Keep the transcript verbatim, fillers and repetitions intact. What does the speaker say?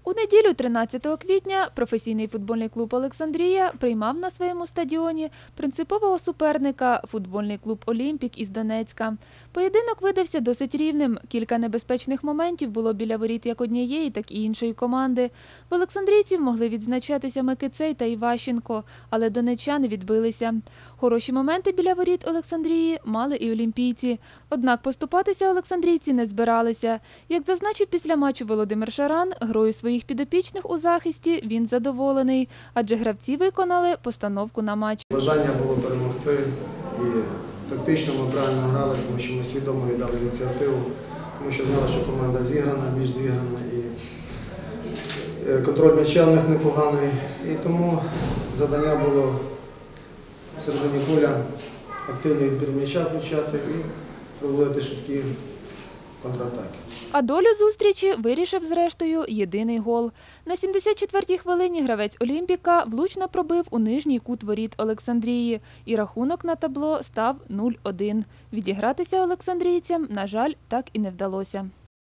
У неділю, тринадцятого квітня, професійний футбольний клуб «Олександрія» приймав на своєму стадіоні принципового суперника – футбольний клуб «Олімпік» із Донецька. Поєдинок видався досить рівним. Кілька небезпечних моментів було біля воріт як однієї, так і іншої команди. В олександрійців могли відзначатися Микицей та Іващенко, але донеччани відбилися. Хороші моменти біля воріт «Олександрії» мали і олімпійці. Однак поступатися олександрійці не збиралися. Як зазначив після матчу Володимир Шаран, грою своїх підопічних у захисті він задоволений, адже гравці виконали постановку на матч. Бажання було перемогти і тактично ми правильно грали, тому що ми свідомо віддали ініціативу, тому що знали, що команда зіграна, більш зіграна і контроль м'яча в них непоганий. І тому завдання було в середині поля активний відбір м'яча включати і проводити швидкі контратаки. А долю зустрічі вирішив зрештою єдиний гол. На сімдесят четвертій хвилині гравець «Олімпіка» влучно пробив у нижній кут воріт Олександрії. І рахунок на табло став нуль один. Відігратися олександрійцям, на жаль, так і не вдалося.